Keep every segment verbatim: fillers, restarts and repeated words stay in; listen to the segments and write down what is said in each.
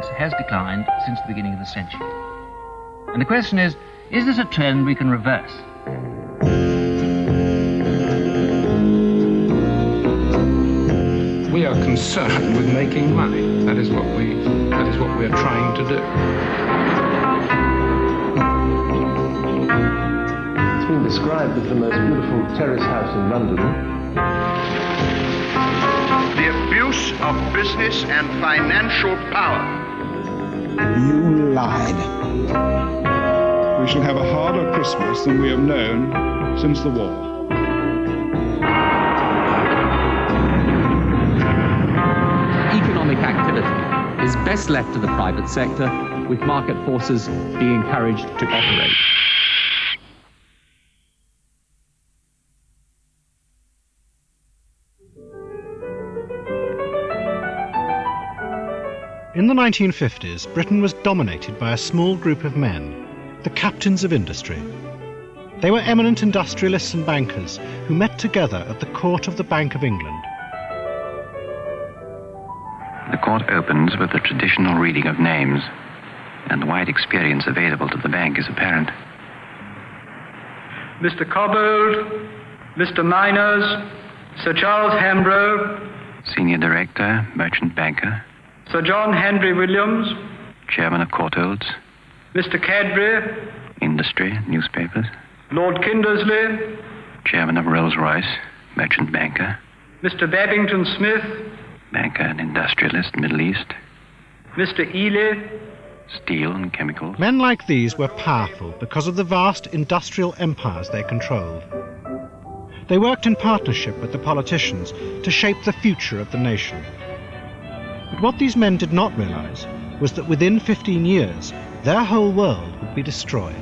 finance has declined since the beginning of the century. And the question is, is this a trend we can reverse? We are concerned with making money. That is what we, that is what we are trying to do. It's been described as the most beautiful terrace house in London. The abuse of business and financial power. You lied. We shall have a harder Christmas than we have known since the war. Economic activity is best left to the private sector, with market forces being encouraged to operate. In the nineteen fifties, Britain was dominated by a small group of men, the captains of industry. They were eminent industrialists and bankers who met together at the court of the Bank of England. The court opens with the traditional reading of names, and the wide experience available to the bank is apparent. Mister Cobbold, Mister Miners, Sir Charles Hambro, Senior Director, Merchant Banker, Sir John Henry Williams, Chairman of Courtholds, Mister Cadbury, Industry, Newspapers, Lord Kindersley, Chairman of Rolls-Royce, Merchant Banker, Mister Babington Smith, Banker and Industrialist, Middle East, Mister Ely, Steel and Chemicals. Men like these were powerful because of the vast industrial empires they controlled. They worked in partnership with the politicians to shape the future of the nation. But what these men did not realize was that within fifteen years, their whole world would be destroyed.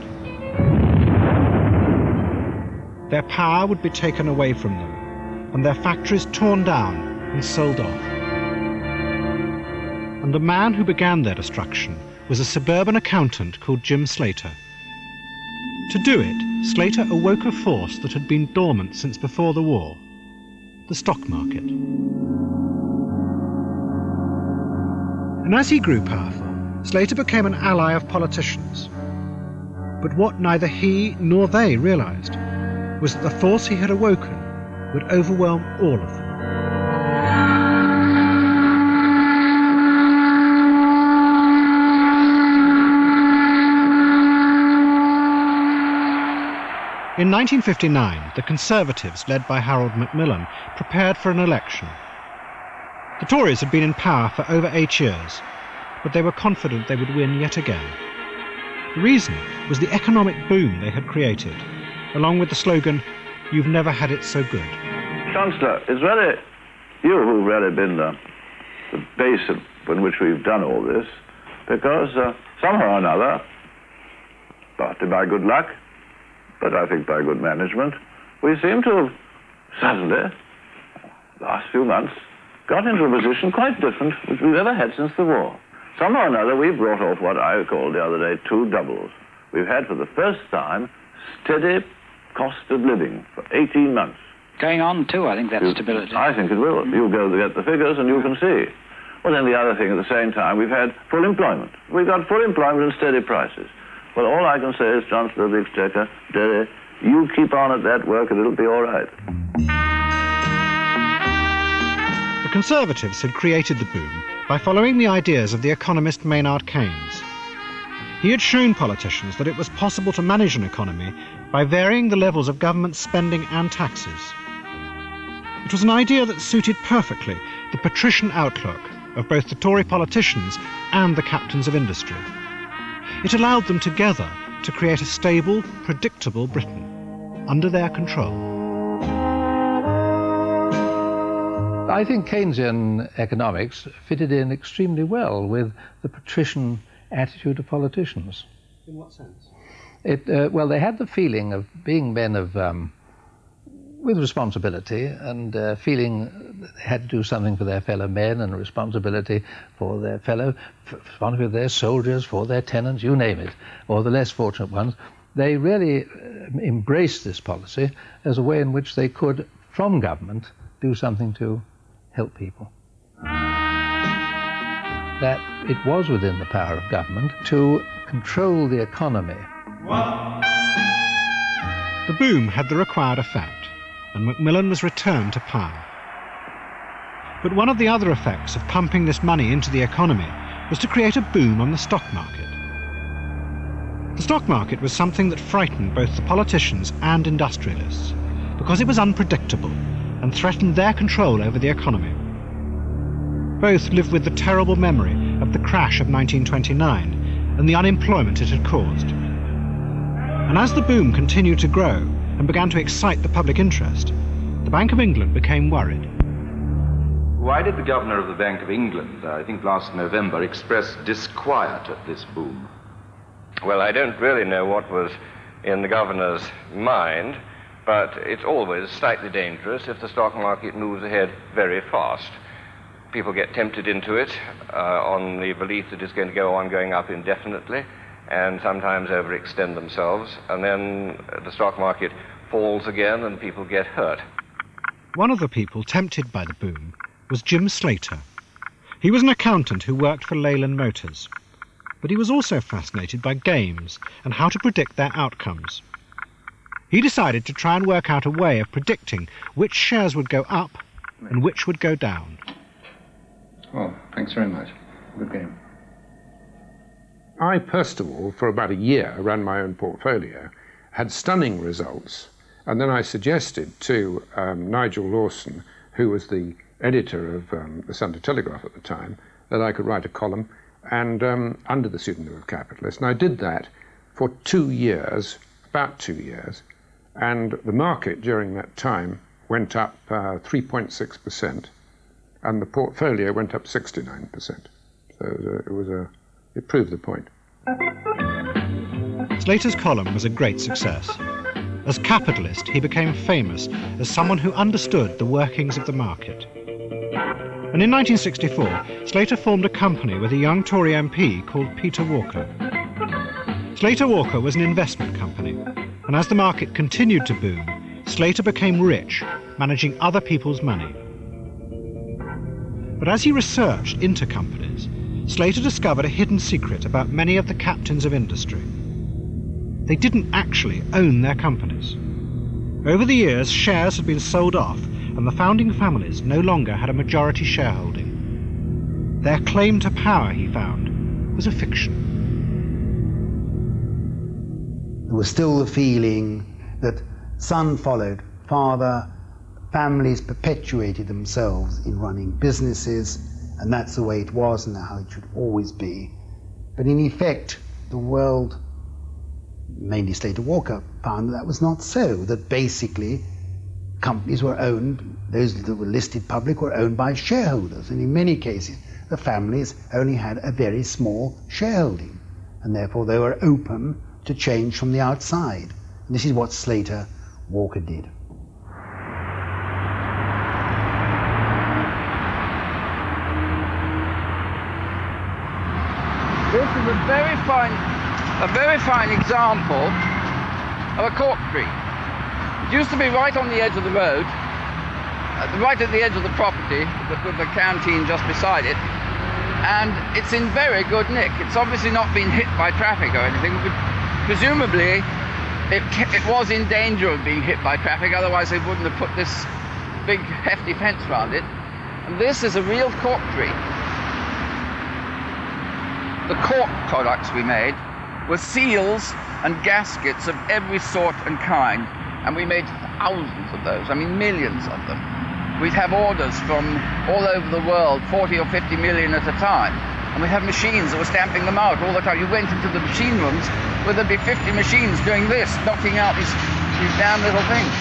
Their power would be taken away from them, and their factories torn down and sold off. And the man who began their destruction was a suburban accountant called Jim Slater. To do it, Slater awoke a force that had been dormant since before the war, the stock market. And as he grew powerful, Slater became an ally of politicians. But what neither he nor they realized was that the force he had awoken would overwhelm all of them. In nineteen fifty-nine, the Conservatives, led by Harold Macmillan, prepared for an election. The Tories had been in power for over eight years, but they were confident they would win yet again. The reason was the economic boom they had created, along with the slogan, "You've never had it so good." Chancellor, it's really you who've really been the, the base upon which we've done all this, because uh, somehow or another, partly by good luck, but I think by good management, we seem to have suddenly, last few months, got into a position quite different which we've ever had since the war. Somehow or another, we brought off what I called the other day two doubles. We've had for the first time steady cost of living for eighteen months. Going on too, I think, that you, stability. I think it will. You go to get the figures and you can see. Well, then the other thing, at the same time, we've had full employment. We've got full employment and steady prices. Well, all I can say is, Chancellor of the Exchequer, Derry, you keep on at that work and it'll be all right. The Conservatives had created the boom by following the ideas of the economist Maynard Keynes. He had shown politicians that it was possible to manage an economy by varying the levels of government spending and taxes. It was an idea that suited perfectly the patrician outlook of both the Tory politicians and the captains of industry. It allowed them together to create a stable, predictable Britain under their control. I think Keynesian economics fitted in extremely well with the patrician attitude of politicians. In what sense? It, uh, well, they had the feeling of being men of, um, with responsibility and uh, feeling that they had to do something for their fellow men and responsibility for their fellow, for their soldiers, for their tenants, you name it, or the less fortunate ones. They really uh, embraced this policy as a way in which they could, from government, do something to help people. that it was within the power of government to control the economy. The boom had the required effect, and Macmillan was returned to power. But one of the other effects of pumping this money into the economy was to create a boom on the stock market. The stock market was something that frightened both the politicians and industrialists, because it was unpredictable and threatened their control over the economy. Both lived with the terrible memory of the crash of nineteen twenty-nine and the unemployment it had caused. And as the boom continued to grow and began to excite the public interest, the Bank of England became worried. Why did the Governor of the Bank of England, I think last November, express disquiet at this boom? Well, I don't really know what was in the Governor's mind, but it's always slightly dangerous if the stock market moves ahead very fast. People get tempted into it uh, on the belief that it's going to go on going up indefinitely, and sometimes overextend themselves, and then the stock market falls again and people get hurt. One of the people tempted by the boom was Jim Slater. He was an accountant who worked for Leyland Motors, but he was also fascinated by games and how to predict their outcomes. He decided to try and work out a way of predicting which shares would go up and which would go down. Oh, thanks very much. Good game. I, first of all, for about a year, ran my own portfolio, had stunning results, and then I suggested to um, Nigel Lawson, who was the editor of um, the Sunday Telegraph at the time, that I could write a column and um, under the pseudonym of Capitalist. And I did that for two years, about two years, and the market during that time went up uh, three point six percent, and the portfolio went up sixty-nine percent. So it was a, it was a It proved the point. Slater's column was a great success. As Capitalist, he became famous as someone who understood the workings of the market. And in nineteen sixty-four, Slater formed a company with a young Tory M P called Peter Walker. Slater Walker was an investment company, and as the market continued to boom, Slater became rich, managing other people's money. But as he researched into companies, Slater discovered a hidden secret about many of the captains of industry. They didn't actually own their companies. Over the years, shares had been sold off, and the founding families no longer had a majority shareholding. Their claim to power, he found, was a fiction. There was still the feeling that son followed father, families perpetuated themselves in running businesses, and that's the way it was and how it should always be. But in effect, the world, mainly Slater Walker, found that that was not so, that basically companies were owned, those that were listed public were owned by shareholders, and in many cases the families only had a very small shareholding, and therefore they were open to change from the outside. And this is what Slater Walker did. This is a very fine, a very fine example of a cork tree. It used to be right on the edge of the road, right at the edge of the property, with the canteen just beside it, and it's in very good nick. It's obviously not been hit by traffic or anything, but presumably it, it was in danger of being hit by traffic, otherwise they wouldn't have put this big hefty fence around it. And this is a real cork tree. The cork products we made were seals and gaskets of every sort and kind, and we made thousands of those, I mean millions of them. We'd have orders from all over the world, forty or fifty million at a time, and we'd have machines that were stamping them out all the time. You went into the machine rooms where there'd be fifty machines doing this, knocking out these, these damn little things.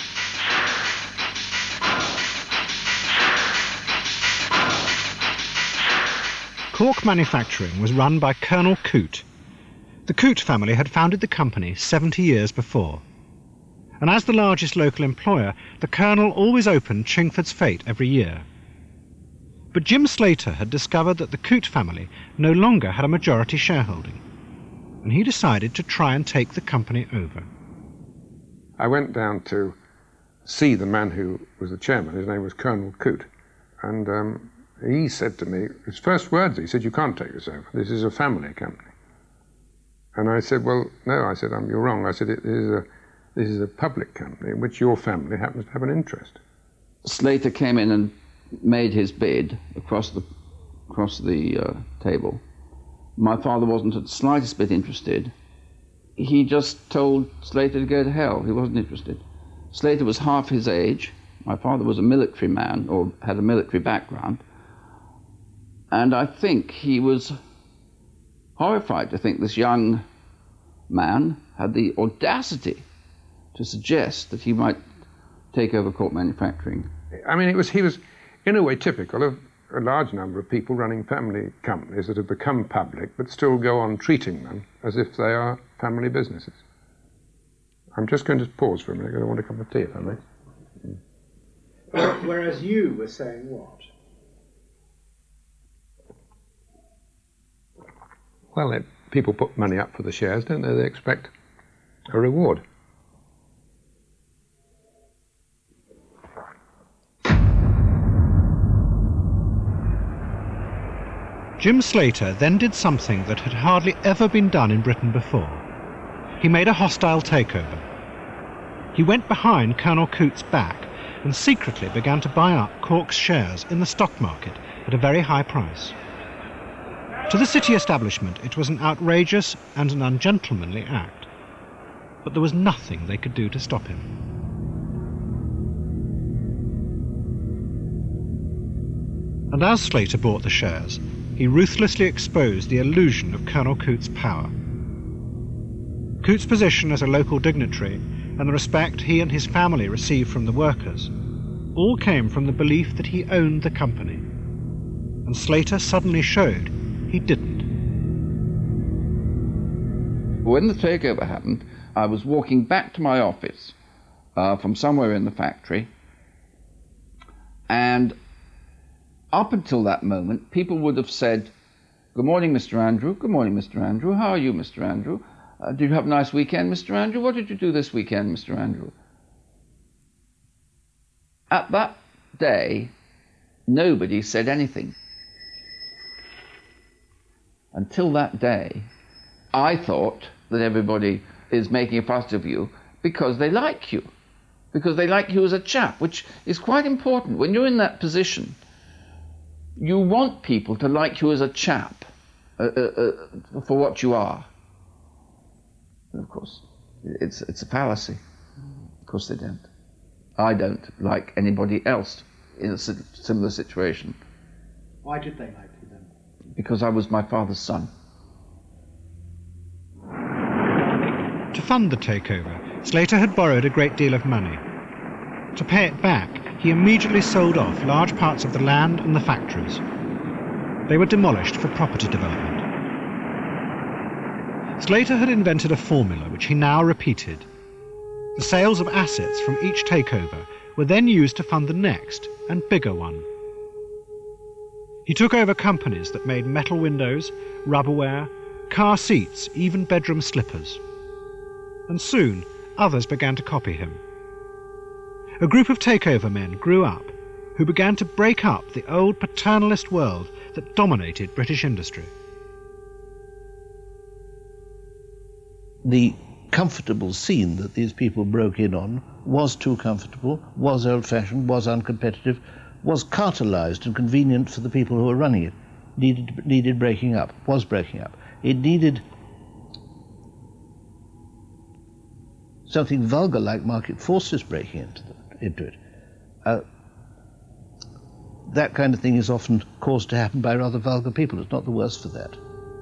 Cork manufacturing was run by Colonel Coote. The Coote family had founded the company seventy years before. And as the largest local employer, the Colonel always opened Chingford's Fete every year. But Jim Slater had discovered that the Coote family no longer had a majority shareholding, and he decided to try and take the company over. I went down to see the man who was the chairman. His name was Colonel Coote, and um, He said to me, his first words, he said, "You can't take this over. This is a family company." And I said, "Well, no," I said, um, "you're wrong." I said, "It is a, this is a public company in which your family happens to have an interest." Slater came in and made his bid across the, across the uh, table. My father wasn't the slightest bit interested. He just told Slater to go to hell. He wasn't interested. Slater was half his age. My father was a military man, or had a military background. And I think he was horrified to think this young man had the audacity to suggest that he might take over cork manufacturing. I mean, it was, he was, in a way, typical of a large number of people running family companies that have become public but still go on treating them as if they are family businesses. I'm just going to pause for a minute because I want a cup of tea, if I may. Whereas you were saying what? Well, it, people put money up for the shares, don't they? They expect a reward. Jim Slater then did something that had hardly ever been done in Britain before. He made a hostile takeover. He went behind Colonel Coote's back and secretly began to buy up Cork's shares in the stock market at a very high price. To the city establishment, it was an outrageous and an ungentlemanly act, but there was nothing they could do to stop him. And as Slater bought the shares, he ruthlessly exposed the illusion of Colonel Coote's power. Coote's position as a local dignitary and the respect he and his family received from the workers all came from the belief that he owned the company, and Slater suddenly showed he didn't. When the takeover happened, I was walking back to my office uh, from somewhere in the factory, and up until that moment, people would have said, "Good morning, Mister Andrew. Good morning, Mister Andrew. How are you, Mister Andrew? Uh, did you have a nice weekend, Mister Andrew? What did you do this weekend, Mister Andrew?" At that day, nobody said anything. Until that day, I thought that everybody is making a fuss of you because they like you, because they like you as a chap, which is quite important. When you're in that position, you want people to like you as a chap, uh, uh, uh, for what you are. And of course, it's, it's a fallacy. Of course they don't. I don't like anybody else in a similar situation. Why did they like you then? Because I was my father's son. To fund the takeover, Slater had borrowed a great deal of money. To pay it back, he immediately sold off large parts of the land and the factories. They were demolished for property development. Slater had invented a formula which he now repeated. The sales of assets from each takeover were then used to fund the next and bigger one. He took over companies that made metal windows, rubberware, car seats, even bedroom slippers. And soon, others began to copy him. A group of takeover men grew up who began to break up the old paternalist world that dominated British industry. The comfortable scene that these people broke in on was too comfortable, was old-fashioned, was uncompetitive, was cartelised and convenient for the people who were running it, needed, needed breaking up, was breaking up. It needed something vulgar like market forces breaking into, the, into it. Uh, that kind of thing is often caused to happen by rather vulgar people. It's not the worse for that.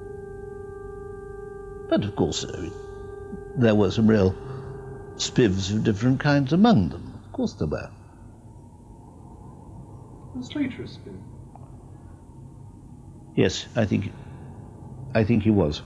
But of course, uh, there were some real spivs of different kinds among them. Of course there were. Was Slater a spiv? Yes, I think, I think he was.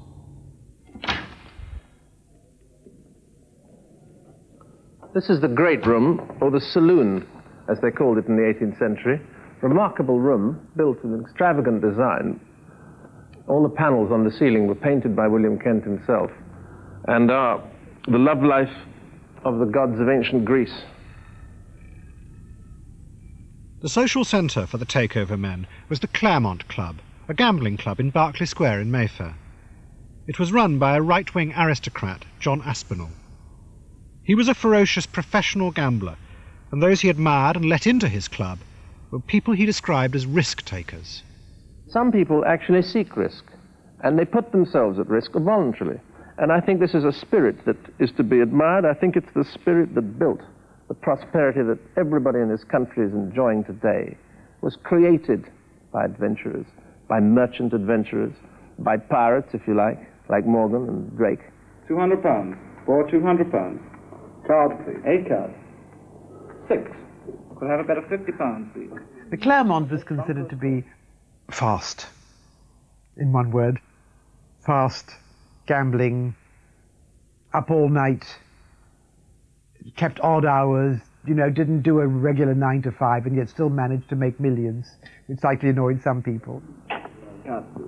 This is the Great Room, or the Saloon, as they called it in the eighteenth century. Remarkable room, built with an extravagant design. All the panels on the ceiling were painted by William Kent himself, and are the love life of the gods of ancient Greece. The The social centre for the takeover men was the Claremont Club, a gambling club in Berkeley Square in Mayfair. It was run by a right-wing aristocrat, John Aspinall. He was a ferocious professional gambler, and those he admired and let into his club were people he described as risk-takers. Some people actually seek risk, and they put themselves at risk voluntarily. And I think this is a spirit that is to be admired. I think it's the spirit that built the prosperity that everybody in this country is enjoying today. It was created by adventurers, by merchant adventurers, by pirates, if you like, like Morgan and Drake. two hundred pounds. For two hundred pounds. Card, please. Eight cards. Six. Could I have a bet of fifty pounds, please? The Claremont was considered to be fast, in one word. Fast, gambling, up all night, kept odd hours, you know, didn't do a regular nine to five and yet still managed to make millions, which slightly annoyed some people. Cards, please.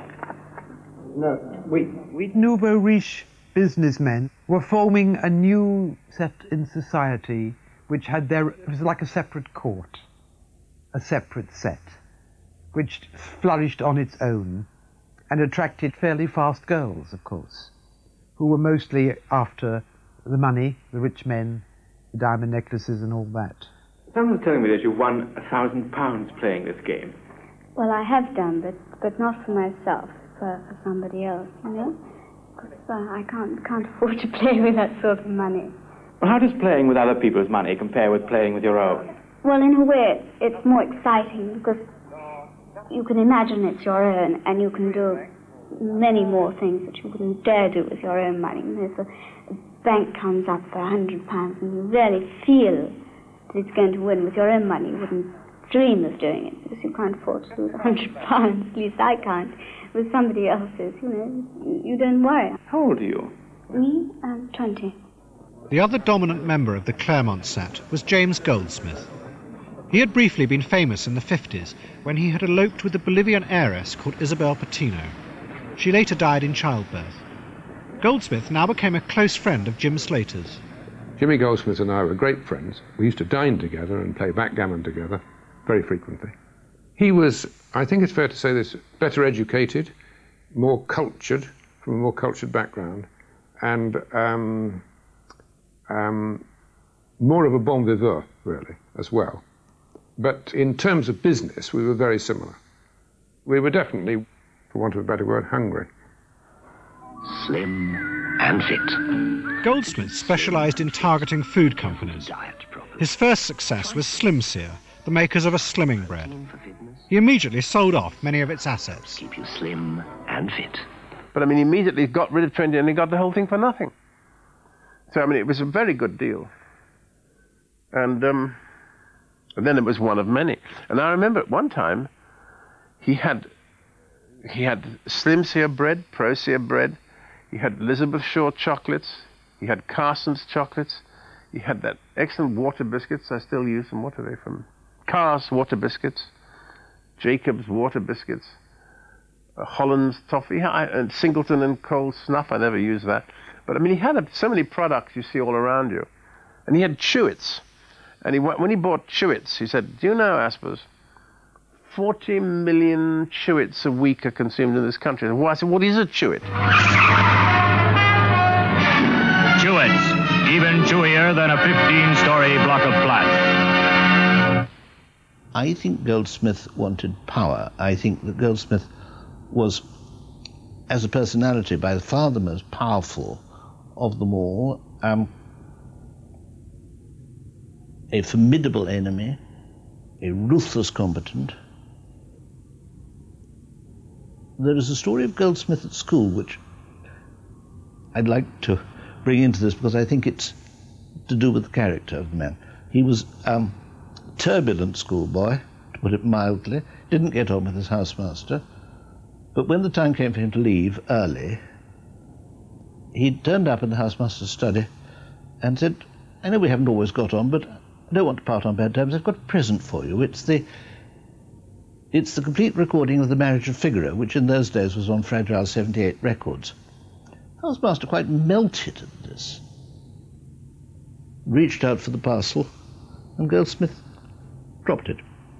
No, wait. We nouveau riche businessmen were forming a new set in society which had their, it was like a separate court, a separate set, which flourished on its own and attracted fairly fast girls, of course, who were mostly after the money, the rich men, the diamond necklaces and all that. Someone was telling me that you won a thousand pounds playing this game. Well, I have done, but, but not for myself, for, for somebody else, you know? Because uh, I can't, can't afford to play with that sort of money. Well, how does playing with other people's money compare with playing with your own? Well, in a way, it's, it's more exciting because you can imagine it's your own and you can do many more things that you wouldn't dare do with your own money. You know, so a bank comes up for a hundred pounds and you really feel that it's going to win with your own money. You wouldn't dream of doing it because you can't afford to lose a hundred pounds. At least I can't. With somebody else's, you know, you don't worry. How old are you? Me? I'm twenty. The other dominant member of the Claremont set was James Goldsmith. He had briefly been famous in the fifties when he had eloped with a Bolivian heiress called Isabel Patino. She later died in childbirth. Goldsmith now became a close friend of Jim Slater's. Jimmy Goldsmith and I were great friends. We used to dine together and play backgammon together very frequently. He was, I think it's fair to say this, better educated, more cultured, from a more cultured background, and um, um, more of a bon vivant, really, as well. But in terms of business, we were very similar. We were definitely, for want of a better word, hungry. Slim and fit. Goldsmith specialised in targeting food companies. His first success was Slimsear, the makers of a slimming bread. He immediately sold off many of its assets. Keep you slim and fit. But I mean, he immediately got rid of Trendy and he got the whole thing for nothing. So I mean, it was a very good deal. And, um, and then it was one of many. And I remember at one time, he had he had Slimsear bread, Prosear bread, he had Elizabeth Shaw chocolates, he had Carson's chocolates, he had that excellent water biscuits, I still use them, what are they from? Carr's water biscuits, Jacob's water biscuits, uh, Holland's toffee, I, and Singleton and Cole snuff, I never used that. But I mean, he had a, so many products you see all around you. And he had Chewits. And he, when he bought Chewits, he said, do you know, Aspers, forty million Chewits a week are consumed in this country. And I said, what is a Chewit? Chewits, even chewier than a fifteen-story block of flats. I think Goldsmith wanted power. I think that Goldsmith was, as a personality, by far the most powerful of them all. Um, a formidable enemy, a ruthless combatant. There is a story of Goldsmith at school which I'd like to bring into this because I think it's to do with the character of the man. He was um, a turbulent schoolboy, to put it mildly, didn't get on with his housemaster, but when the time came for him to leave early, he turned up in the housemaster's study and said, I know we haven't always got on, but I don't want to part on bad terms. I've got a present for you. It's the it's the complete recording of The Marriage of Figaro, which in those days was on Fragile seventy-eight Records. The housemaster quite melted at this, reached out for the parcel, and Goldsmith dropped it.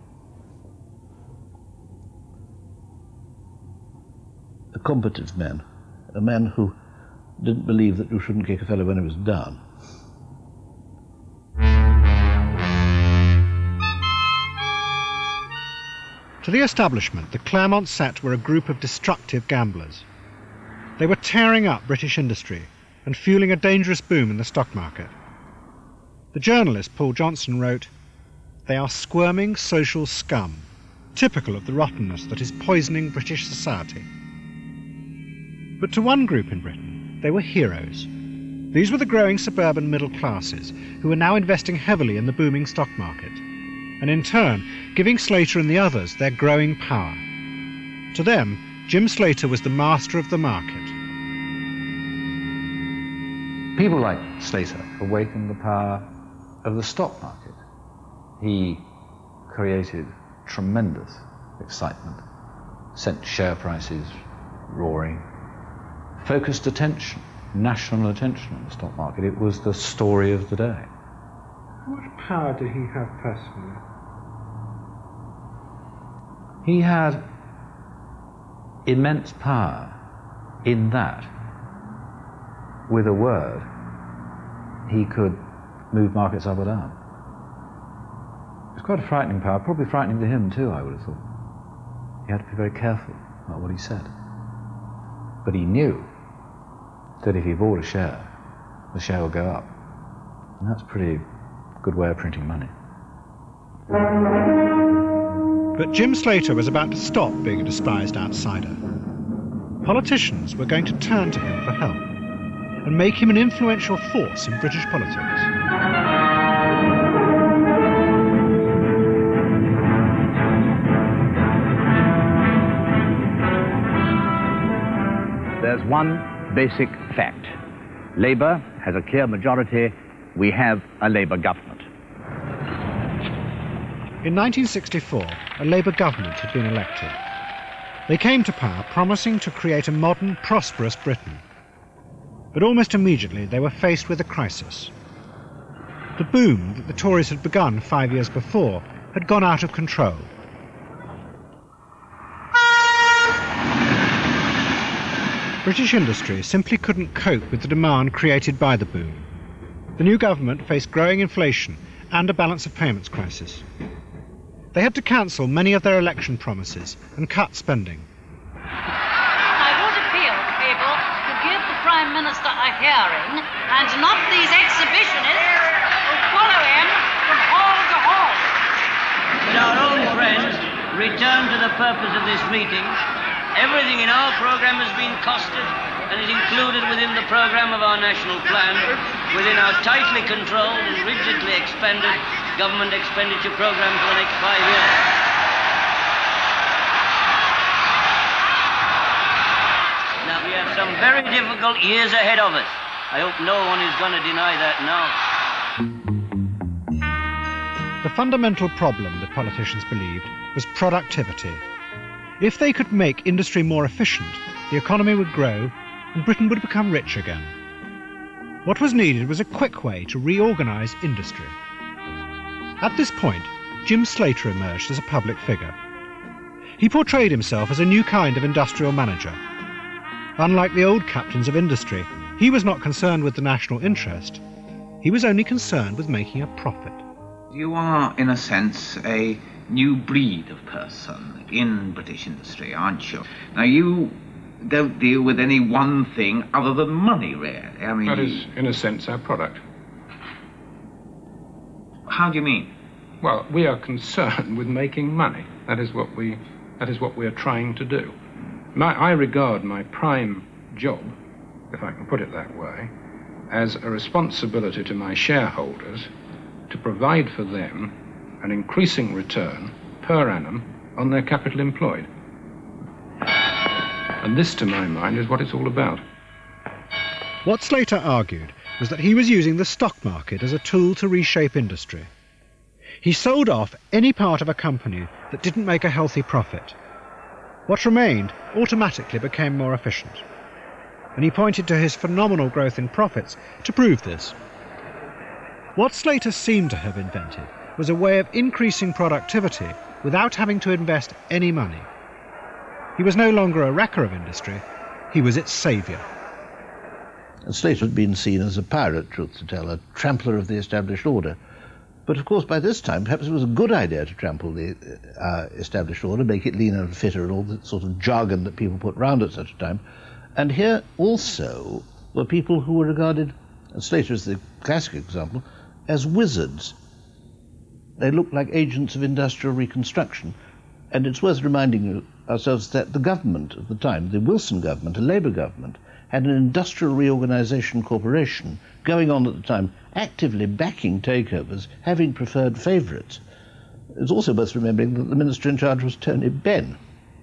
a combative man, a man who didn't believe that you shouldn't kick a fellow when he was down. To the establishment, the Claremont set were a group of destructive gamblers. They were tearing up British industry and fueling a dangerous boom in the stock market. The journalist Paul Johnson wrote, "They are squirming social scum, typical of the rottenness that is poisoning British society." But to one group in Britain, they were heroes. These were the growing suburban middle classes who were now investing heavily in the booming stock market, and in turn giving Slater and the others their growing power. To them, Jim Slater was the master of the market. People like Slater awakened the power of the stock market. He created tremendous excitement, sent share prices roaring, focused attention, national attention on the stock market. It was the story of the day. How much power did he have personally? He had immense power in that, with a word, he could move markets up or down. It was quite a frightening power, probably frightening to him too, I would have thought. He had to be very careful about what he said. But he knew that if he bought a share, the share would go up. And that's a pretty good way of printing money. But Jim Slater was about to stop being a despised outsider. Politicians were going to turn to him for help and make him an influential force in British politics. There's one basic fact. Labour has a clear majority. We have a Labour government. In nineteen sixty-four, a Labour government had been elected. They came to power promising to create a modern, prosperous Britain. But almost immediately they were faced with a crisis. The boom that the Tories had begun five years before had gone out of control. British industry simply couldn't cope with the demand created by the boom. The new government faced growing inflation and a balance of payments crisis. They had to cancel many of their election promises and cut spending. I would appeal to people to give the Prime Minister a hearing and not these exhibitionists who follow him from hall to hall. Will our own friends return to the purpose of this meeting? Everything in our program has been costed and is included within the program of our national plan, within our tightly controlled and rigidly expended government expenditure program for the next five years. Now, we have some very difficult years ahead of us. I hope no one is going to deny that now. The fundamental problem, the politicians believed, was productivity. If they could make industry more efficient, the economy would grow and Britain would become rich again. What was needed was a quick way to reorganise industry. At this point, Jim Slater emerged as a public figure. He portrayed himself as a new kind of industrial manager. Unlike the old captains of industry, he was not concerned with the national interest. He was only concerned with making a profit. You are, in a sense, a new breed of person in British industry, aren't you? Now, you don't deal with any one thing other than money, really. I mean, that is, in a sense, our product. How do you mean? Well, we are concerned with making money. That is what we, that is what we are trying to do. My, I regard my prime job, if I can put it that way, as a responsibility to my shareholders to provide for them an increasing return per annum on their capital employed. And this, to my mind, is what it's all about. What Slater argued was that he was using the stock market as a tool to reshape industry. He sold off any part of a company that didn't make a healthy profit. What remained automatically became more efficient. And he pointed to his phenomenal growth in profits to prove this. What Slater seemed to have invented was a way of increasing productivity without having to invest any money. He was no longer a wrecker of industry, he was its saviour. Slater had been seen as a pirate, truth to tell, a trampler of the established order. But of course by this time perhaps it was a good idea to trample the uh, established order, make it leaner and fitter and all the sort of jargon that people put round at such a time. And here also were people who were regarded, and Slater is the classic example, as wizards. They looked like agents of industrial reconstruction. And it's worth reminding ourselves that the government at the time, the Wilson government, a Labour government, had an industrial reorganisation corporation going on at the time, actively backing takeovers, having preferred favourites. It's also worth remembering that the minister in charge was Tony Benn.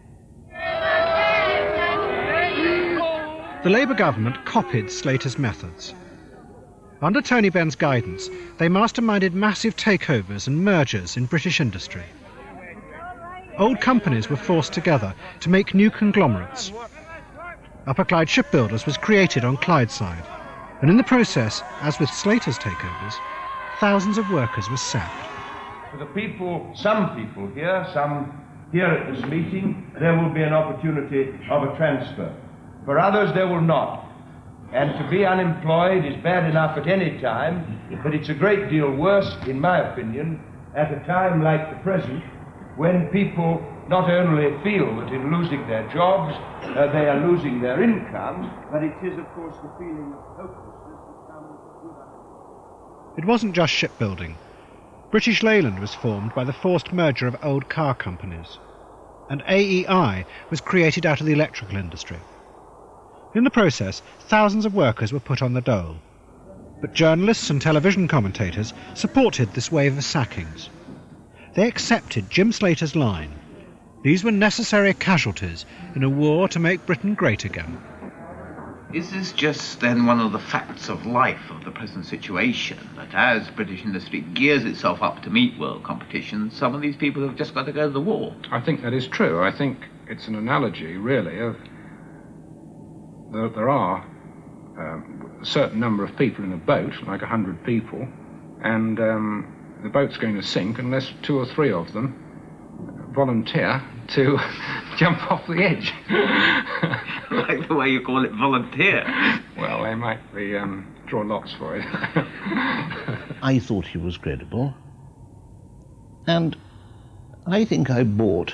The Labour government copied Slater's methods. Under Tony Benn's guidance, they masterminded massive takeovers and mergers in British industry. Old companies were forced together to make new conglomerates. Upper Clyde Shipbuilders was created on Clydeside, and in the process, as with Slater's takeovers, thousands of workers were sacked. For the people, some people here, some here at this meeting, there will be an opportunity of a transfer. For others, there will not. And to be unemployed is bad enough at any time, but it's a great deal worse, in my opinion, at a time like the present, when people not only feel that in losing their jobs, uh, they are losing their income, but it is, of course, the feeling of hopelessness that comes with that. It wasn't just shipbuilding. British Leyland was formed by the forced merger of old car companies, and A E I was created out of the electrical industry. In the process, thousands of workers were put on the dole. But journalists and television commentators supported this wave of sackings. They accepted Jim Slater's line. These were necessary casualties in a war to make Britain great again. Is this just then one of the facts of life of the present situation, that as British industry gears itself up to meet world competition, some of these people have just got to go to the war? I think that is true. I think it's an analogy, really, of that there are um, a certain number of people in a boat, like a hundred people, and um, the boat's going to sink unless two or three of them volunteer to jump off the edge. Like the way you call it, volunteer. Well, they might be um, draw lots for it. I thought he was credible, and I think I bought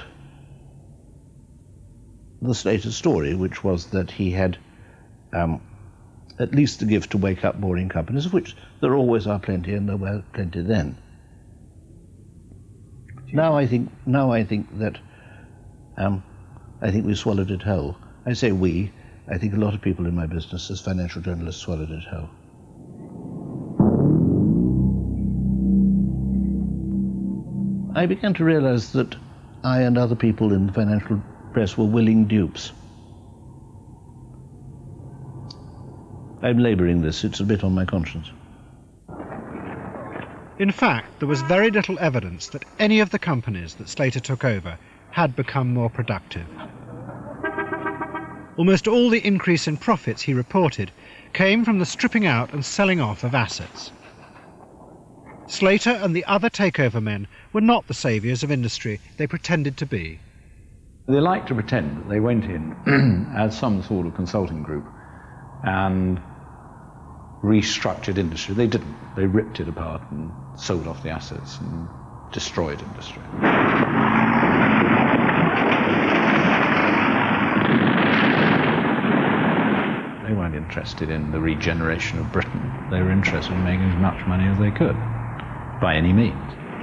the Slater story, which was that he had um, at least the gift to wake up boring companies, of which there always are plenty, and there were plenty then. Now I think, now I think that, um, I think we swallowed it whole. I say we. I think a lot of people in my business, as financial journalists, swallowed it whole. I began to realize that I and other people in the financial press were willing dupes. I'm labouring this. It's a bit on my conscience. In fact, there was very little evidence that any of the companies that Slater took over had become more productive. Almost all the increase in profits he reported came from the stripping out and selling off of assets. Slater and the other takeover men were not the saviours of industry they pretended to be. They like to pretend that they went in as some sort of consulting group and restructured industry. They didn't. They ripped it apart and sold off the assets and destroyed industry. They weren't interested in the regeneration of Britain. They were interested in making as much money as they could, by any means.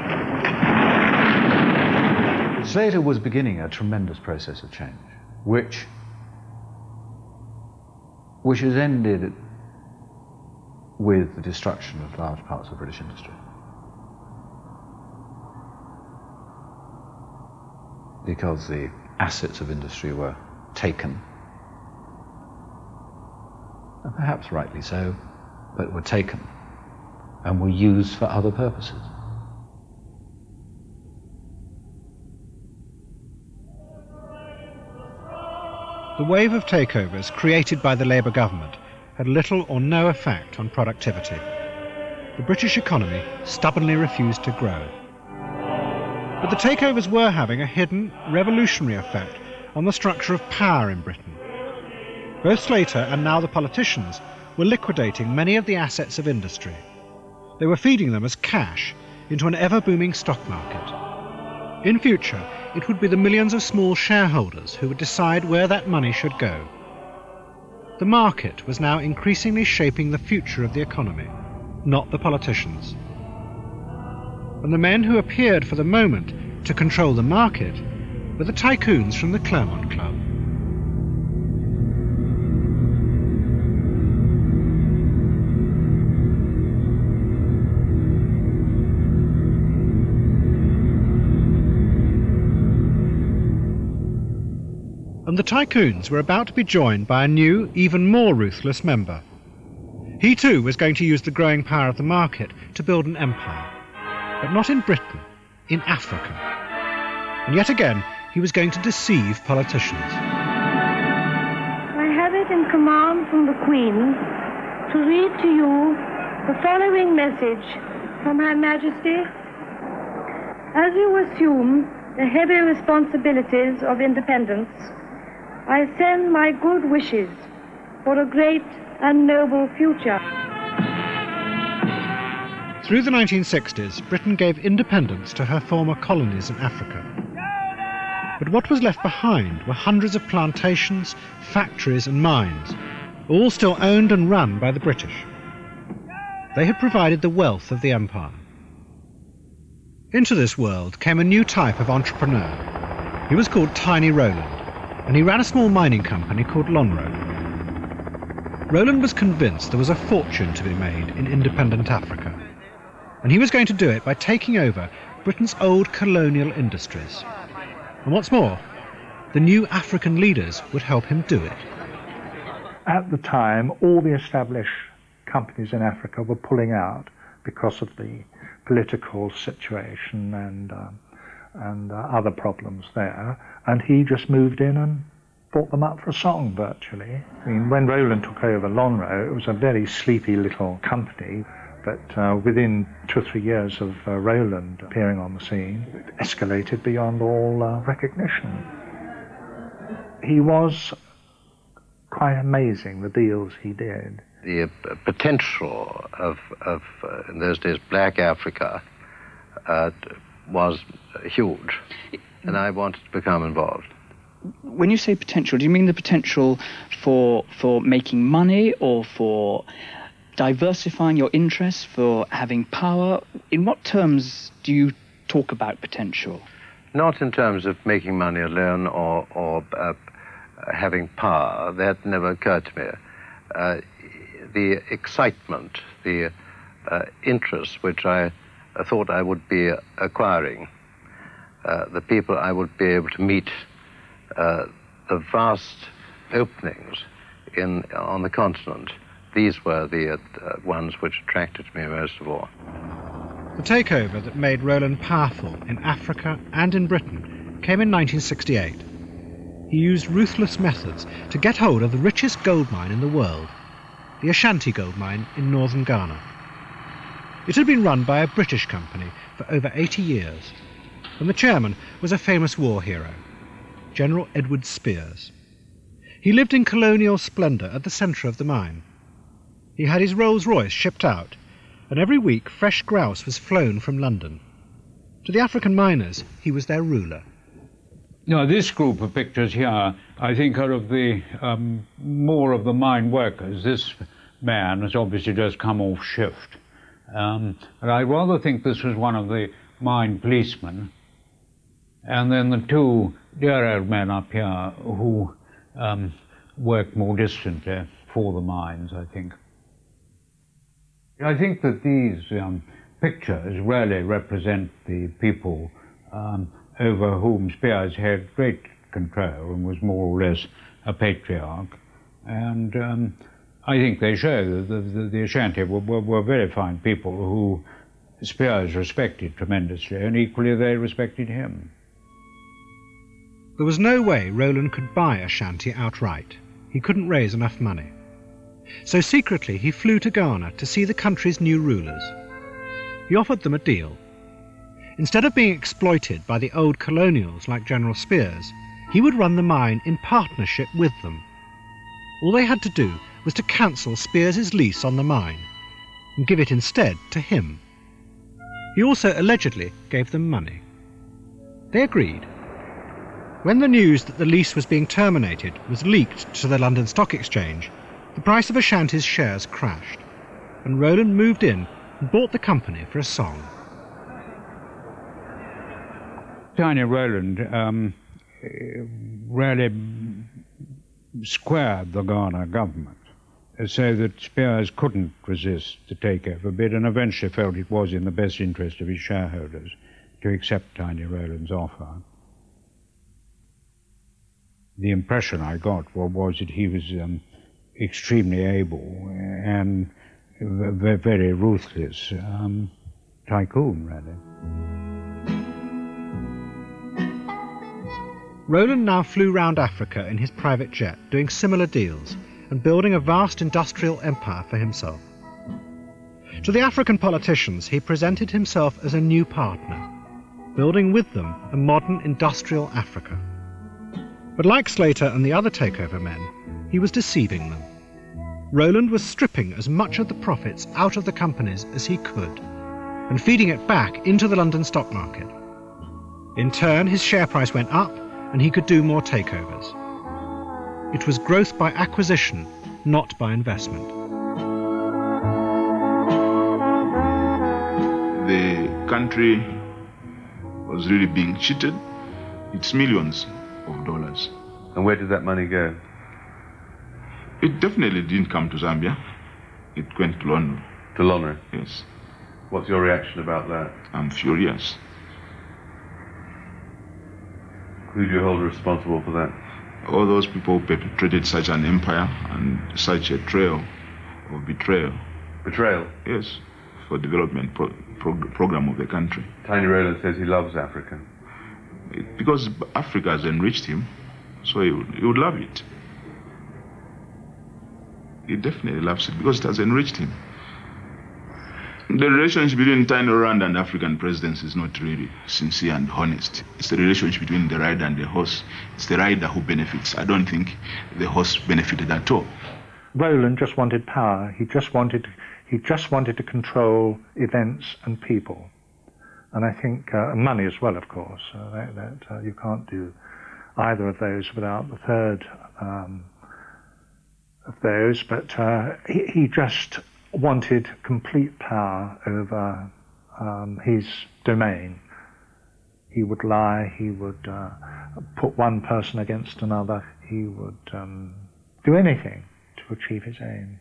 Slater was beginning a tremendous process of change, which, which has ended with the destruction of large parts of British industry. Because the assets of industry were taken, and perhaps rightly so, but were taken and were used for other purposes. The wave of takeovers created by the Labour government had little or no effect on productivity. The British economy stubbornly refused to grow. But the takeovers were having a hidden, revolutionary effect on the structure of power in Britain. Both Slater and now the politicians were liquidating many of the assets of industry. They were feeding them as cash into an ever-booming stock market. In future, it would be the millions of small shareholders who would decide where that money should go. The market was now increasingly shaping the future of the economy, not the politicians. And the men who appeared for the moment to control the market were the tycoons from the Claremont Club. And the tycoons were about to be joined by a new, even more ruthless member. He too was going to use the growing power of the market to build an empire. But not in Britain, in Africa. And yet again, he was going to deceive politicians. I have it in command from the Queen to read to you the following message from Her Majesty. As you assume the heavy responsibilities of independence, I send my good wishes for a great and noble future. Through the nineteen sixties, Britain gave independence to her former colonies in Africa. But what was left behind were hundreds of plantations, factories and mines, all still owned and run by the British. They had provided the wealth of the empire. Into this world came a new type of entrepreneur. He was called Tiny Rowland, and he ran a small mining company called Lonro. Rowland was convinced there was a fortune to be made in independent Africa, and he was going to do it by taking over Britain's old colonial industries. And what's more, the new African leaders would help him do it. At the time, all the established companies in Africa were pulling out because of the political situation and um, and uh, other problems there, and he just moved in and brought them up for a song, virtually. I mean, when Rowland took over Lonro, it was a very sleepy little company, but uh, within two or three years of uh, Rowland appearing on the scene, it escalated beyond all uh, recognition. He was quite amazing, the deals he did. The uh, potential of, of uh, in those days, black Africa uh, was huge, and I wanted to become involved. When you say potential, do you mean the potential for for making money, or for diversifying your interests, for having power? In what terms do you talk about potential? Not in terms of making money alone or, or uh, having power. That never occurred to me. Uh, the excitement, the uh, interest which I I thought I would be acquiring, uh, the people I would be able to meet, uh, the vast openings in on the continent. These were the uh, ones which attracted me most of all. The takeover that made Rowland powerful in Africa and in Britain came in nineteen sixty-eight. He used ruthless methods to get hold of the richest gold mine in the world, the Ashanti gold mine in northern Ghana. It had been run by a British company for over eighty years, and the chairman was a famous war hero, General Edward Spears. He lived in colonial splendour at the centre of the mine. He had his Rolls-Royce shipped out, and every week fresh grouse was flown from London. To the African miners, he was their ruler. Now, this group of pictures here, I think, are of the um, more of the mine workers. This man has obviously just come off shift. Um, but I rather think this was one of the mine policemen. And then the two dear old men up here who um, worked more distantly for the mines, I think. I think that these um, pictures really represent the people um, over whom Spears had great control and was more or less a patriarch. And um, I think they show that the, the, the Ashanti were, were, were very fine people who Spears respected tremendously, and equally they respected him. There was no way Rowland could buy Ashanti outright. He couldn't raise enough money. So secretly he flew to Ghana to see the country's new rulers. He offered them a deal. Instead of being exploited by the old colonials like General Spears, he would run the mine in partnership with them. All they had to do was to cancel Spears's lease on the mine and give it instead to him. He also allegedly gave them money. They agreed. When the news that the lease was being terminated was leaked to the London Stock Exchange, the price of Ashanti's shares crashed, and Rowland moved in and bought the company for a song. Tiny Rowland um, really squared the Ghana government, so that Spears couldn't resist the takeover bid, and eventually felt it was in the best interest of his shareholders to accept Tiny Rowland's offer. The impression I got was, was that he was um, extremely able and a very ruthless um, tycoon, really. Rowland now flew round Africa in his private jet, doing similar deals and building a vast industrial empire for himself. To the African politicians, he presented himself as a new partner, building with them a modern industrial Africa. But like Slater and the other takeover men, he was deceiving them. Rowland was stripping as much of the profits out of the companies as he could and feeding it back into the London stock market. In turn, his share price went up and he could do more takeovers. It was growth by acquisition, not by investment. The country was really being cheated. It's millions of dollars. And where did that money go? It definitely didn't come to Zambia. It went to London. To London? Yes. What's your reaction about that? I'm furious. Who do you hold responsible for that? All those people who perpetrated such an empire and such a trail of betrayal. Betrayal? Yes, for development pro pro program of the country. Tiny Rowland says he loves Africa. It, because Africa has enriched him, so he would, he would love it. He definitely loves it because it has enriched him. The relationship between Tiny Rowland and African presidents is not really sincere and honest. It's the relationship between the rider and the horse. It's the rider who benefits. I don't think the horse benefited at all. Rowland just wanted power. He just wanted, he just wanted to control events and people. And I think uh, money as well, of course. Uh, that that uh, you can't do either of those without the third um, of those. But uh, he, he just wanted complete power over um, his domain. He would lie, he would uh, put one person against another, he would um, do anything to achieve his aim.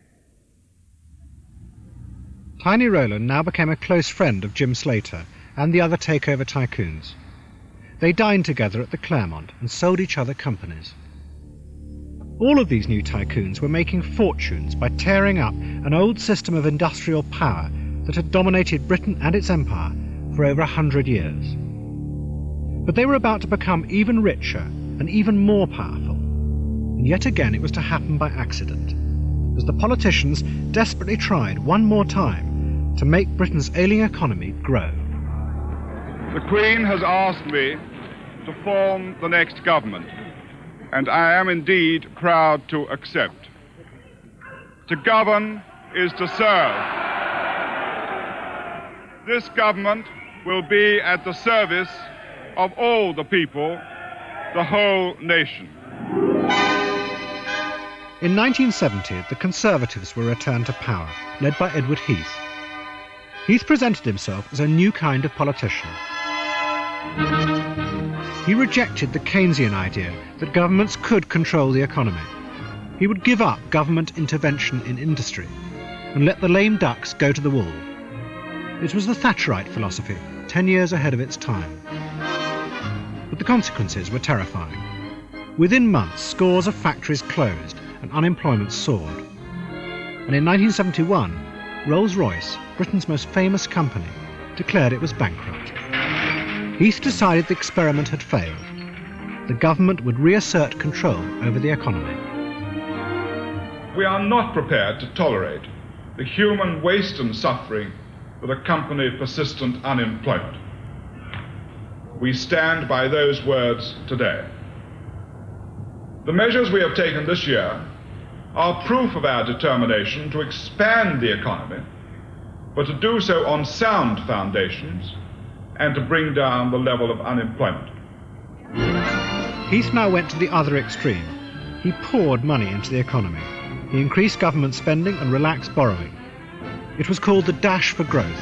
Tiny Rowland now became a close friend of Jim Slater and the other takeover tycoons. They dined together at the Claremont and sold each other companies. All of these new tycoons were making fortunes by tearing up an old system of industrial power that had dominated Britain and its empire for over a hundred years. But they were about to become even richer and even more powerful, and yet again it was to happen by accident, as the politicians desperately tried one more time to make Britain's ailing economy grow. The Queen has asked me to form the next government, and I am indeed proud to accept. To govern is to serve. This government will be at the service of all the people, the whole nation. In nineteen seventy, the Conservatives were returned to power, led by Edward Heath. Heath presented himself as a new kind of politician. He rejected the Keynesian idea that governments could control the economy. He would give up government intervention in industry and let the lame ducks go to the wool. It was the Thatcherite philosophy, ten years ahead of its time. But the consequences were terrifying. Within months, scores of factories closed and unemployment soared. And in nineteen seventy-one, Rolls-Royce, Britain's most famous company, declared it was bankrupt. Heath decided the experiment had failed. The government would reassert control over the economy. We are not prepared to tolerate the human waste and suffering that accompany persistent unemployment. We stand by those words today. The measures we have taken this year are proof of our determination to expand the economy, but to do so on sound foundations and to bring down the level of unemployment. Heath now went to the other extreme. He poured money into the economy. He increased government spending and relaxed borrowing. It was called the dash for growth.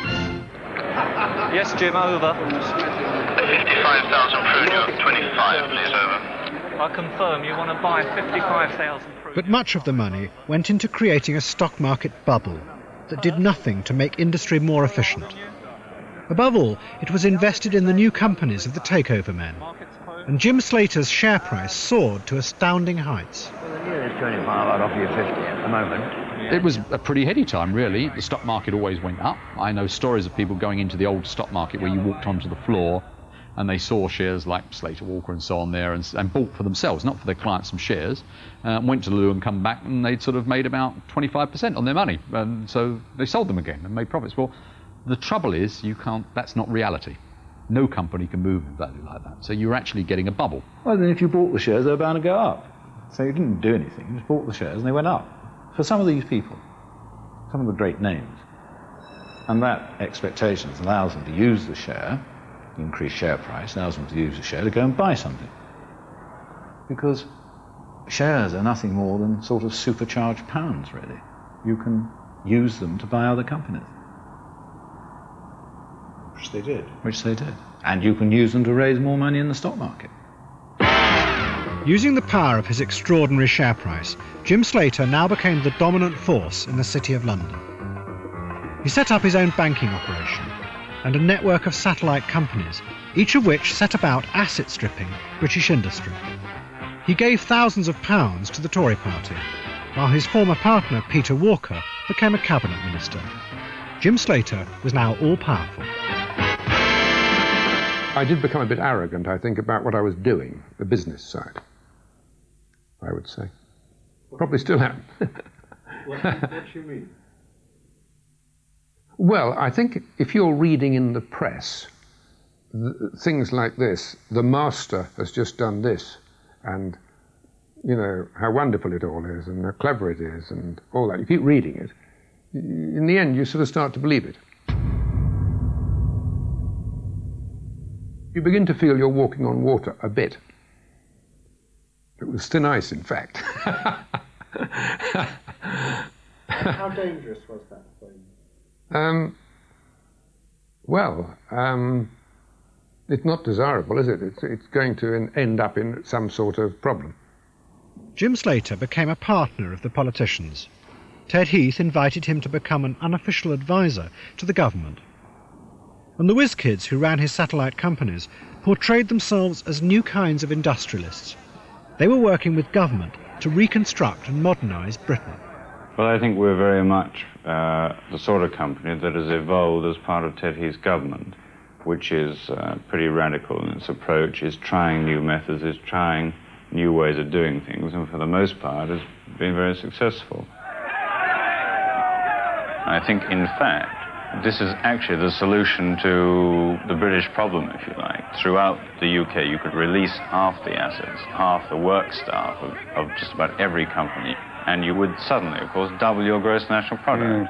Yes, Jim, over. fifty-five thousand crude, twenty-five, please, over. I confirm you want to buy fifty-five thousand crude. But much of the money went into creating a stock market bubble that did nothing to make industry more efficient. Above all, it was invested in the new companies of the takeover men. And Jim Slater's share price soared to astounding heights. Well, the nearest twenty-five, I'd offer you fifty at the moment. It was a pretty heady time, really. The stock market always went up. I know stories of people going into the old stock market where you walked onto the floor and they saw shares like Slater, Walker and so on there and, and bought for themselves, not for their clients, some shares, uh, went to the loo and come back and they'd sort of made about twenty-five percent on their money. And so they sold them again and made profits. Well, the trouble is you can't, that's not reality. No company can move in value like that. So you're actually getting a bubble. Well, then if you bought the shares, they were bound to go up. So you didn't do anything, you just bought the shares and they went up. For some of these people, some of the great names. And that expectation allows them to use the share, the increased share price, allows them to use the share to go and buy something. Because shares are nothing more than sort of supercharged pounds, really. You can use them to buy other companies. Which they did. Which they did. And you can use them to raise more money in the stock market. Using the power of his extraordinary share price, Jim Slater now became the dominant force in the City of London. He set up his own banking operation and a network of satellite companies, each of which set about asset stripping British industry. He gave thousands of pounds to the Tory party, while his former partner, Peter Walker, became a cabinet minister. Jim Slater was now all-powerful. I did become a bit arrogant, I think, about what I was doing, the business side, I would say. Probably still am. what, what do you mean? Well, I think if you're reading in the press th things like this, the master has just done this, and, you know, how wonderful it all is, and how clever it is, and all that. You keep reading it, in the end you sort of start to believe it. You begin to feel you're walking on water a bit. It was thin ice, in fact. How dangerous was that for you? Um, well, um, it's not desirable, is it? It's, it's going to end up in some sort of problem. Jim Slater became a partner of the politicians. Ted Heath invited him to become an unofficial advisor to the government. And the whiz kids who ran his satellite companies portrayed themselves as new kinds of industrialists. They were working with government to reconstruct and modernise Britain. Well, I think we're very much uh, the sort of company that has evolved as part of Ted Heath's government, which is uh, pretty radical in its approach, is trying new methods, is trying new ways of doing things, and for the most part has been very successful. I think, in fact, this is actually the solution to the British problem, if you like. Throughout the U K, you could release half the assets, half the work staff of, of just about every company, and you would suddenly, of course, double your gross national product.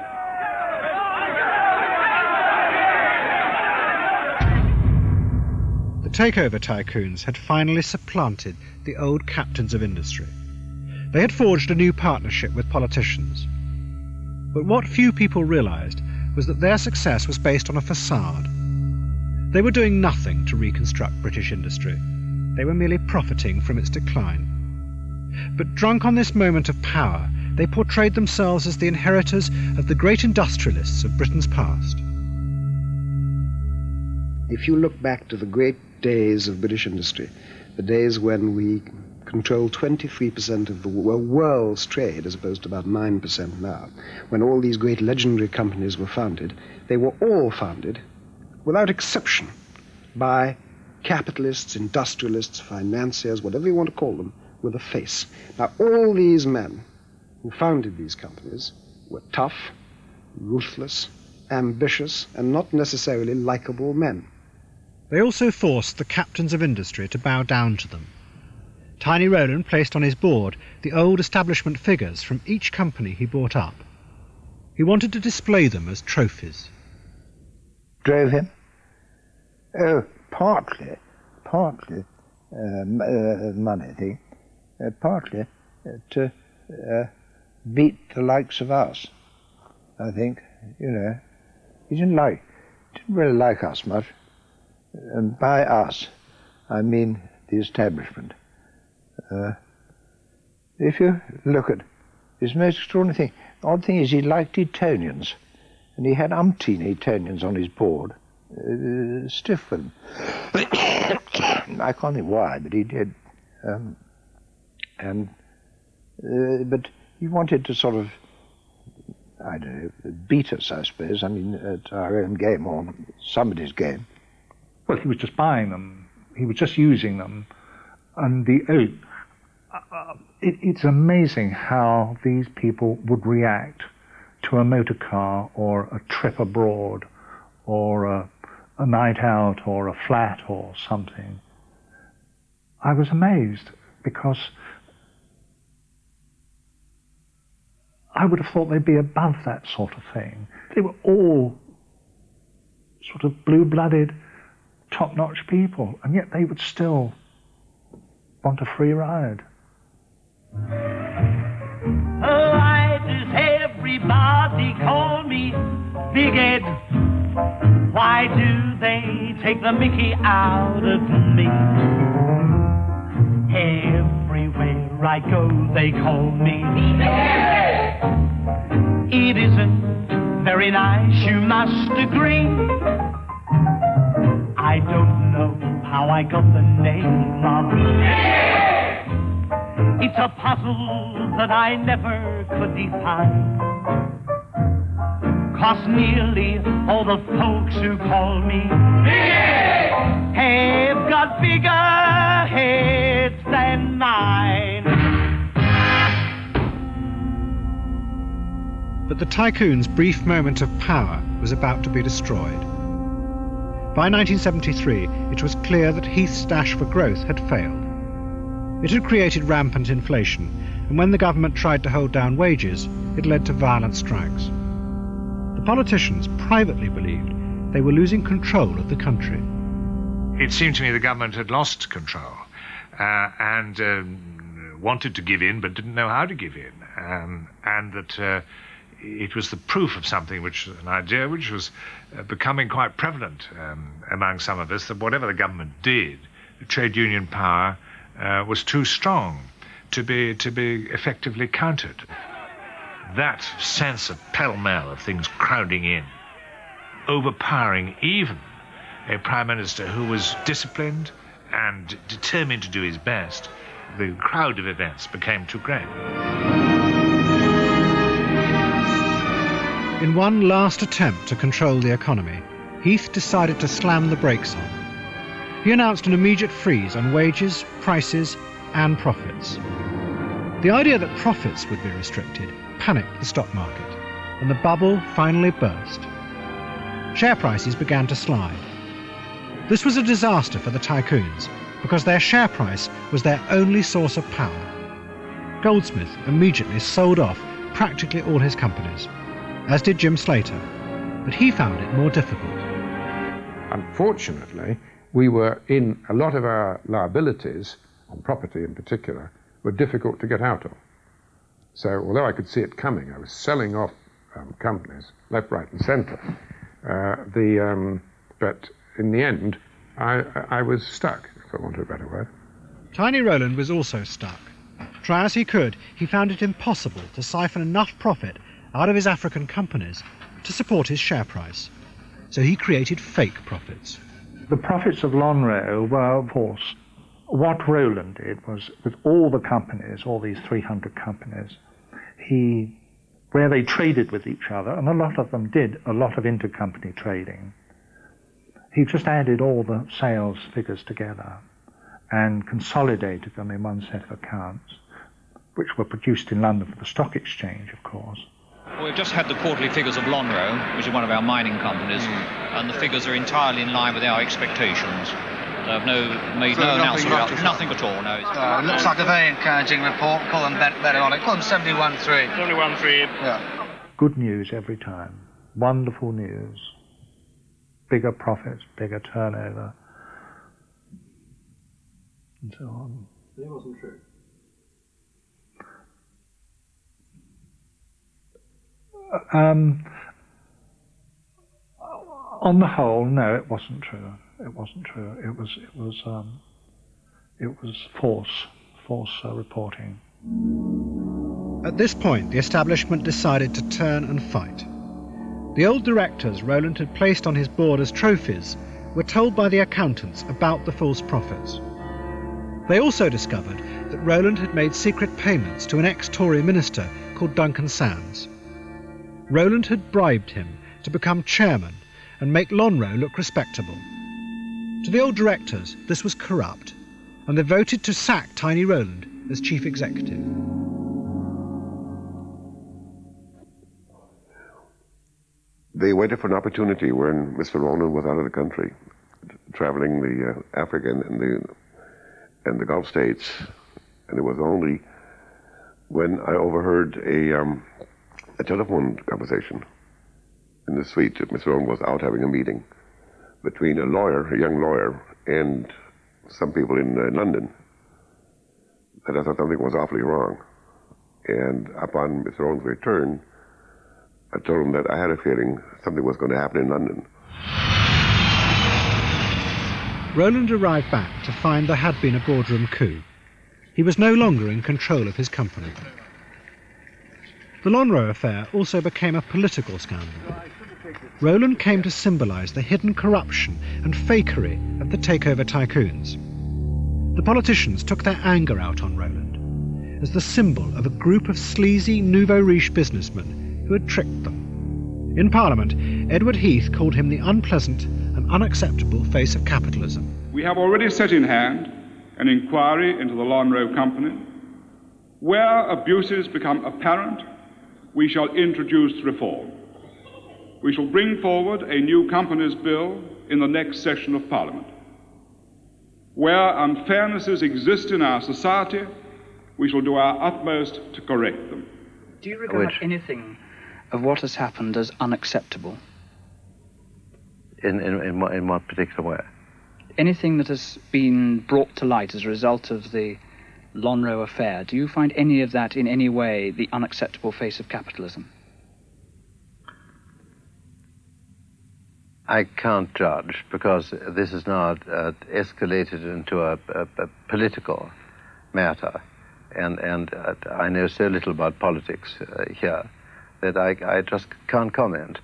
Mm. The takeover tycoons had finally supplanted the old captains of industry. They had forged a new partnership with politicians. But what few people realised was that their success was based on a facade. They were doing nothing to reconstruct British industry. They were merely profiting from its decline. But drunk on this moment of power, they portrayed themselves as the inheritors of the great industrialists of Britain's past. If you look back to the great days of British industry, the days when we controlled twenty-three percent of the world's trade as opposed to about nine percent now, when all these great legendary companies were founded, they were all founded, without exception, by capitalists, industrialists, financiers, whatever you want to call them, with a face. Now, all these men who founded these companies were tough, ruthless, ambitious, and not necessarily likable men. They also forced the captains of industry to bow down to them. Tiny Rowland placed on his board the old establishment figures from each company he bought up. He wanted to display them as trophies. Drove him? Oh, partly, partly um, uh, money thing, uh, partly uh, to uh, beat the likes of us, I think, you know. He didn't like, didn't really like us much. And by us, I mean the establishment. Uh, if you look at this most extraordinary thing, the odd thing is he liked Etonians, and he had umpteen Etonians on his board, uh, stiff with them. I can't think why, but he did. Um, and uh, but he wanted to sort of, I don't know, beat us, I suppose. I mean, at our own game or somebody's game. Well, he was just buying them. He was just using them. And the oh, uh, it, it's amazing how these people would react to a motor car or a trip abroad or a, a night out or a flat or something. I was amazed because I would have thought they'd be above that sort of thing. They were all sort of blue-blooded, top-notch people, and yet they would still want a free ride. Why does everybody call me Big Ed? Why do they take the mickey out of me? Everywhere I go they call me Big Ed. It isn't very nice, you must agree. I don't know how I got the name of Ed. It's a puzzle that I never could define. 'Cause nearly all the folks who call me Ed have got bigger heads than mine. But the tycoon's brief moment of power was about to be destroyed. By nineteen seventy-three, it was clear that Heath's dash for growth had failed. It had created rampant inflation, and when the government tried to hold down wages, it led to violent strikes. The politicians privately believed they were losing control of the country. It seemed to me the government had lost control uh, and um, wanted to give in but didn't know how to give in, um, and that uh, it was the proof of something, which an idea which was uh, becoming quite prevalent um, among some of us, that whatever the government did, the trade union power uh, was too strong to be to be effectively countered. That sense of pell-mell of things crowding in, overpowering even a prime minister who was disciplined and determined to do his best, the crowd of events became too great. In one last attempt to control the economy, Heath decided to slam the brakes on. He announced an immediate freeze on wages, prices, and profits. The idea that profits would be restricted panicked the stock market, and the bubble finally burst. Share prices began to slide. This was a disaster for the tycoons, because their share price was their only source of power. Goldsmith immediately sold off practically all his companies, as did Jim Slater, but he found it more difficult. Unfortunately, we were in a lot of our liabilities, on property in particular, were difficult to get out of. So although I could see it coming, I was selling off um, companies, left, right and centre. Uh, the, um, but in the end, I, I was stuck, if I want a better word. Tiny Rowland was also stuck. Try as he could, he found it impossible to siphon enough profit out of his African companies to support his share price. So he created fake profits. The profits of Lonhro were, of course, what Rowland did was, with all the companies, all these three hundred companies, he, where they traded with each other, and a lot of them did a lot of intercompany trading, he just added all the sales figures together and consolidated them in one set of accounts, which were produced in London for the stock exchange, of course. Well, we've just had the quarterly figures of Lonhro, which is one of our mining companies, mm. and the figures are entirely in line with our expectations. They've no, made So no nothing announcement about much. nothing at all, no. Uh, looks like a very encouraging report. Call them better, better on it. Call them seventy-one three. seventy-one three. Yeah. Good news every time. Wonderful news. Bigger profits, bigger turnover, and so on. It wasn't true. Um, on the whole, no, it wasn't true. It wasn't true. It was, it was, um, it was false, false uh, reporting. At this point, the establishment decided to turn and fight. The old directors Rowland had placed on his board as trophies were told by the accountants about the false profits. They also discovered that Rowland had made secret payments to an ex-Tory minister called Duncan Sands. Rowland had bribed him to become chairman and make Lonhro look respectable. To the old directors, this was corrupt, and they voted to sack Tiny Rowland as chief executive. They waited for an opportunity when Mister Ronan was out of the country, traveling the uh, Africa and the and the Gulf states, and it was only when I overheard a um, a telephone conversation in the suite that Mister Ronan was out having a meeting between a lawyer, a young lawyer, and some people in uh, London, that I thought something was awfully wrong. And upon Mister Ronan's return, I told him that I had a feeling something was going to happen in London. Rowland arrived back to find there had been a boardroom coup. He was no longer in control of his company. The Lonhro affair also became a political scandal. Rowland came to symbolise the hidden corruption and fakery of the takeover tycoons. The politicians took their anger out on Rowland as the symbol of a group of sleazy nouveau riche businessmen who had tricked them. In Parliament, Edward Heath called him the unpleasant and unacceptable face of capitalism. We have already set in hand an inquiry into the Lonhro Company. Where abuses become apparent, we shall introduce reform. We shall bring forward a new Companies Bill in the next session of Parliament. Where unfairnesses exist in our society, we shall do our utmost to correct them. Do you regard Which? anything of what has happened as unacceptable? In, in, in, what, in what particular way? Anything that has been brought to light as a result of the Lonhro affair, do you find any of that in any way the unacceptable face of capitalism? I can't judge, because this is now uh, escalated into a, a, a political matter, and, and uh, I know so little about politics uh, here that I, I just can't comment.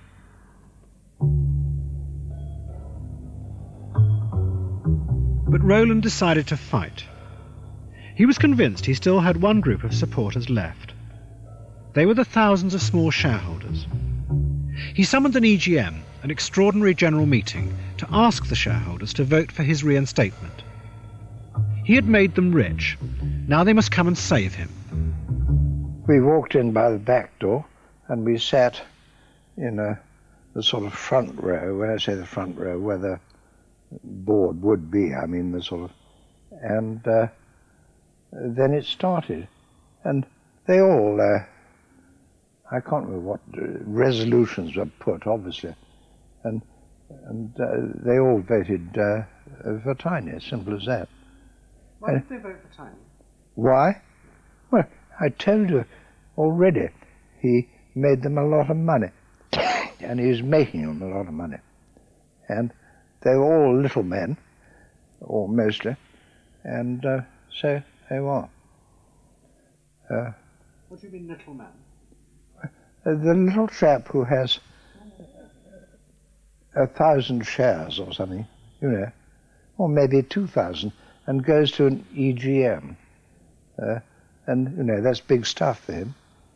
But Rowland decided to fight. He was convinced he still had one group of supporters left. They were the thousands of small shareholders. He summoned an E G M, an extraordinary general meeting, to ask the shareholders to vote for his reinstatement. He had made them rich. Now they must come and save him. We walked in by the back door, and we sat in a, the sort of front row. When I say the front row, where the board would be, I mean the sort of... And uh, then it started. And they all... Uh, I can't remember what uh, resolutions were put, obviously. And, and uh, they all voted uh, for Tiny, as simple as that. Why did they vote for Tiny? Why? Well, I told you already, he made them a lot of money. And he was making them a lot of money. And they were all little men, or mostly, and uh, so they were. Uh, What do you mean, little men? the little chap who has a thousand shares or something, you know, or maybe two thousand, and goes to an E G M. Uh, and, you know, that's big stuff for him.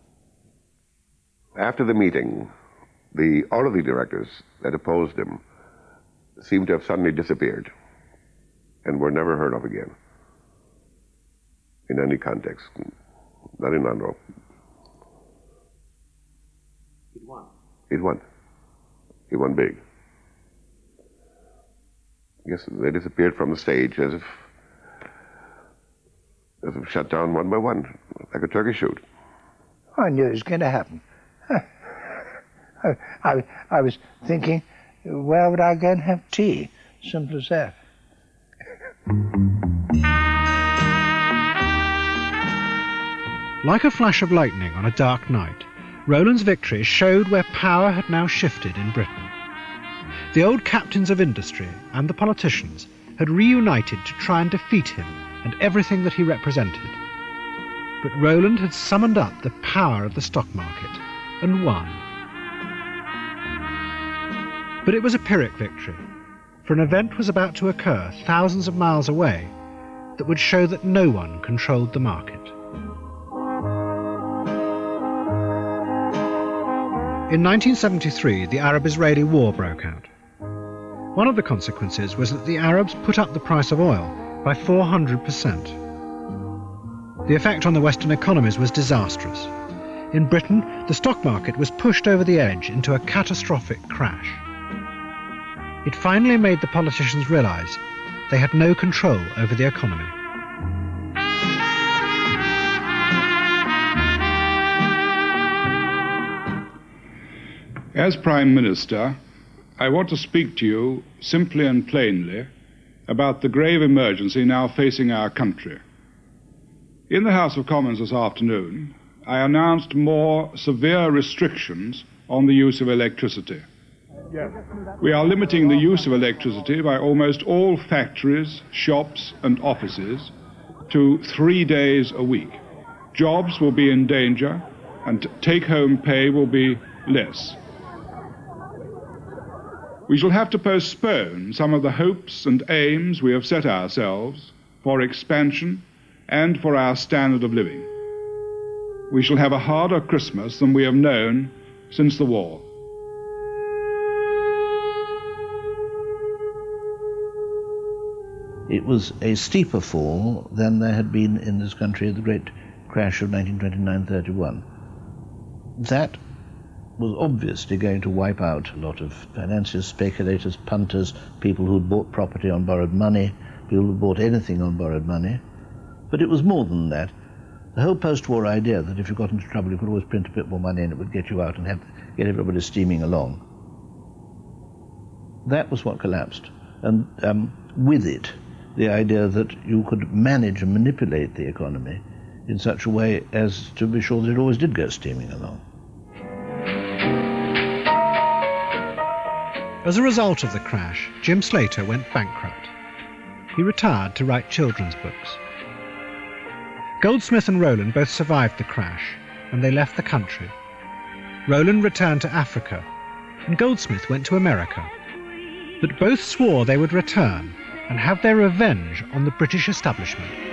After the meeting, the all of the directors that opposed him seemed to have suddenly disappeared and were never heard of again in any context, not in Lonhro. He won. He won. He won big. Yes, they disappeared from the stage as if, as if shut down one by one, like a turkey shoot. I knew it was going to happen. I, I, I was thinking, where would I go and have tea? Simple as that. Like a flash of lightning on a dark night, Rowland's victory showed where power had now shifted in Britain. The old captains of industry and the politicians had reunited to try and defeat him and everything that he represented. But Rowland had summoned up the power of the stock market and won. But it was a Pyrrhic victory, for an event was about to occur thousands of miles away that would show that no one controlled the market. In nineteen seventy-three, the Arab-Israeli War broke out. One of the consequences was that the Arabs put up the price of oil by four hundred percent. The effect on the Western economies was disastrous. In Britain, the stock market was pushed over the edge into a catastrophic crash. It finally made the politicians realise they had no control over the economy. As Prime Minister, I want to speak to you simply and plainly about the grave emergency now facing our country. In the House of Commons this afternoon, I announced more severe restrictions on the use of electricity. We are limiting the use of electricity by almost all factories, shops and offices to three days a week. Jobs will be in danger and take-home pay will be less. We shall have to postpone some of the hopes and aims we have set ourselves for expansion and for our standard of living. We shall have a harder Christmas than we have known since the war. It was a steeper fall than there had been in this country at the great crash of nineteen twenty-nine thirty-one. That was obviously going to wipe out a lot of financiers, speculators, punters, people who'd bought property on borrowed money, people who bought anything on borrowed money. But it was more than that. The whole post-war idea that if you got into trouble you could always print a bit more money and it would get you out and have, get everybody steaming along. That was what collapsed. And um, with it, the idea that you could manage and manipulate the economy in such a way as to be sure that it always did go steaming along. As a result of the crash, Jim Slater went bankrupt. He retired to write children's books. Goldsmith and Rowland both survived the crash, and they left the country. Rowland returned to Africa, and Goldsmith went to America. But both swore they would return and have their revenge on the British establishment.